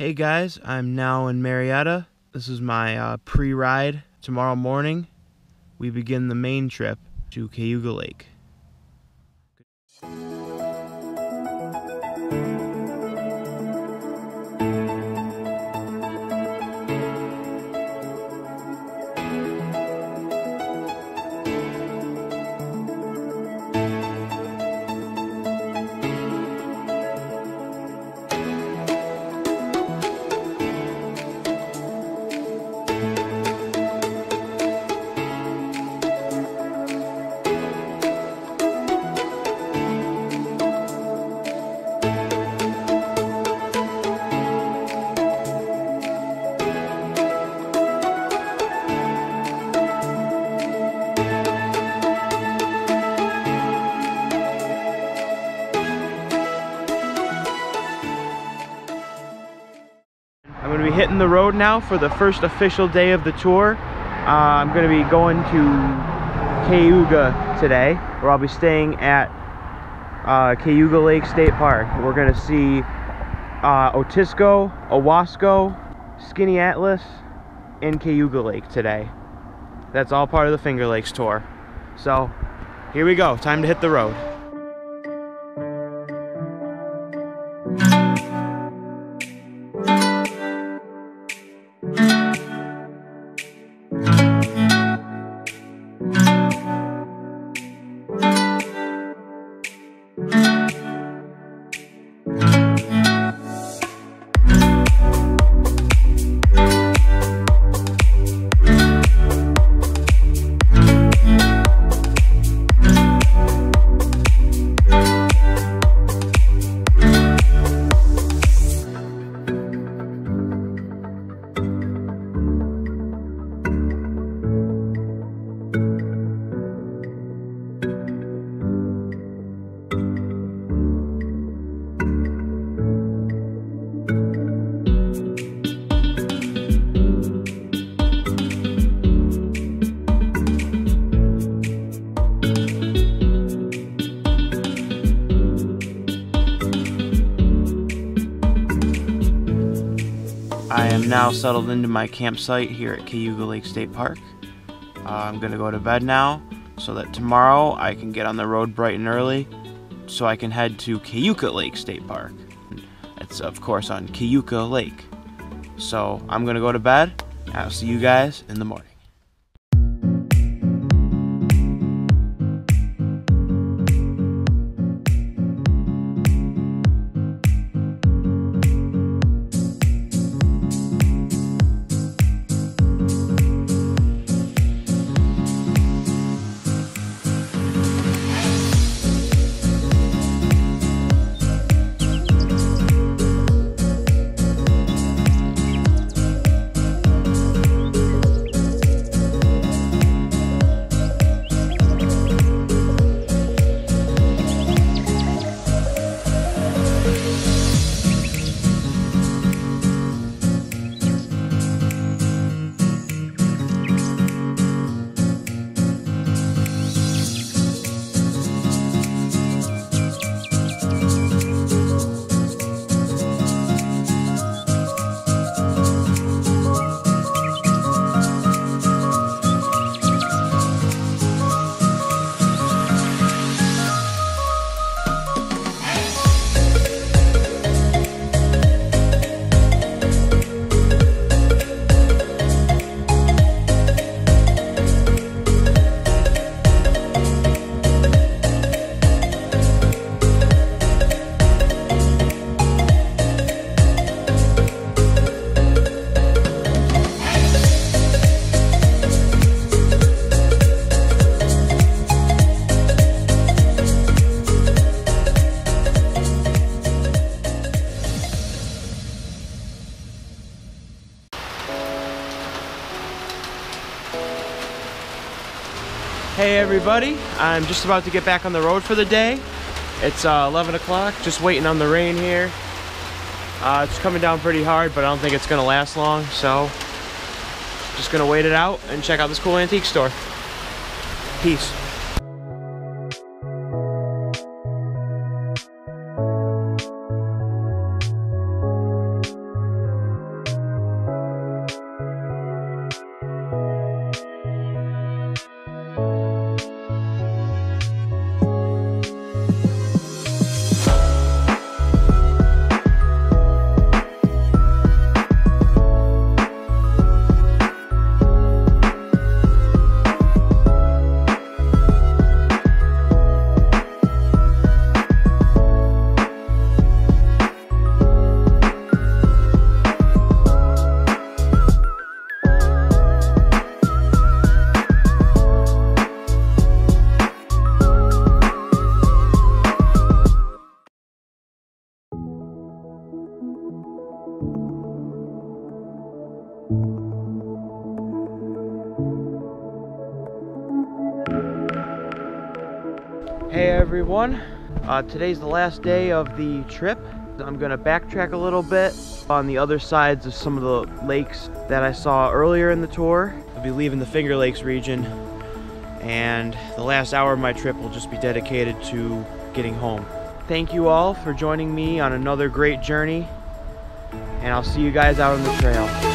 Hey guys, I'm now in Marietta. This is my pre-ride. Tomorrow morning, we begin the main trip to Cayuga Lake. I'm going to be hitting the road now for the first official day of the tour. I'm going to be going to Cayuga today, where I'll be staying at Cayuga Lake State Park. We're going to see Otisco, Owasco, Skinny Atlas, and Cayuga Lake today. That's all part of the Finger Lakes tour. So here we go, time to hit the road. I am now settled into my campsite here at Cayuga Lake State Park. I'm going to go to bed now so that tomorrow I can get on the road bright and early so I can head to Cayuga Lake State Park. It's of course on Cayuga Lake. So I'm going to go to bed and I'll see you guys in the morning. Hey everybody, I'm just about to get back on the road for the day. It's 11 o'clock, just waiting on the rain here. It's coming down pretty hard, but I don't think it's gonna last long, so just gonna wait it out and check out this cool antique store. Peace. Hey everyone, today's the last day of the trip. I'm gonna backtrack a little bit on the other sides of some of the lakes that I saw earlier in the tour. I'll be leaving the Finger Lakes region, and the last hour of my trip will just be dedicated to getting home. Thank you all for joining me on another great journey, and I'll see you guys out on the trail.